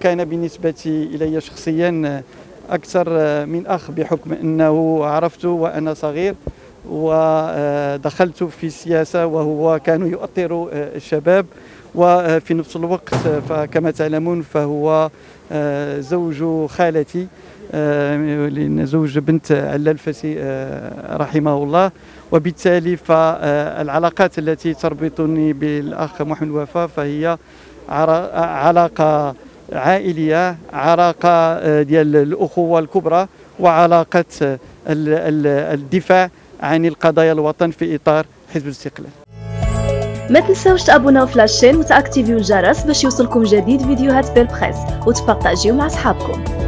كان بالنسبة إلي شخصيا أكثر من أخ، بحكم أنه عرفته وأنا صغير ودخلت في السياسة وهو كان يؤطر الشباب، وفي نفس الوقت فكما تعلمون فهو زوج خالتي، زوج بنت علالفتي رحمه الله. وبالتالي فالعلاقات التي تربطني بالأخ محمد الوفا فهي علاقة عائلية، علاقة ديال الأخوة الكبرى، وعلاقة الدفاع عن القضايا الوطن في إطار حزب الاستقلال. ما تنساوش تابوناو في لاشين وتاكتيفيو الجرس باش يوصلكم جديد فيديوهات بالبريس وتبارطاجيو مع اصحابكم.